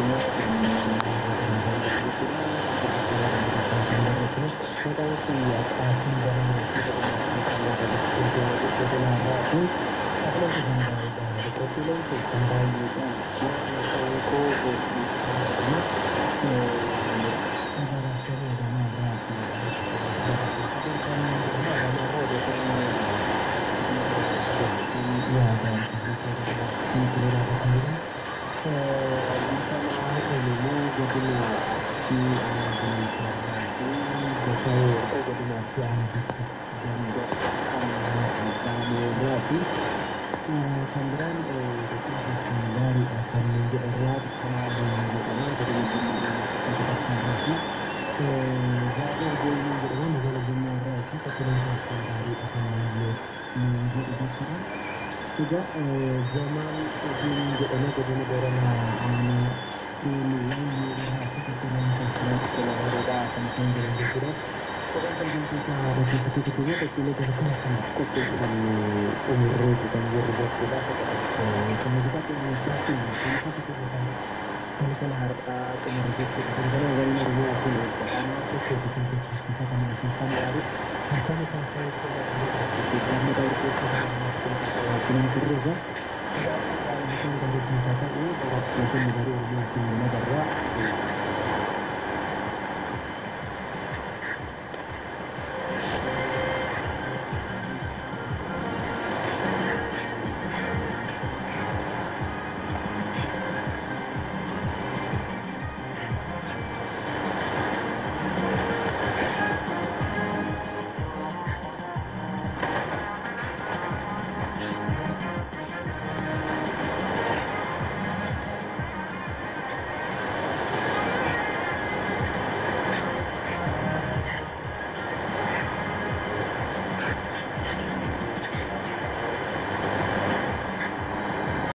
Juga zaman izin gedenya jadi negara mana ini yang seperti yang sekolah roda tentang jalan surat orang penting kita harus betul-betulnya terpilih dari kelas kopi dan umur kita berbuat kita kemudian kita inisiasi kita kita kalau harap kemudian kita karena dari mana aku karena itu kita kan kita harus kita sampai kita dari kita terus dan dari kita ini para pelajar dari Oromiya negara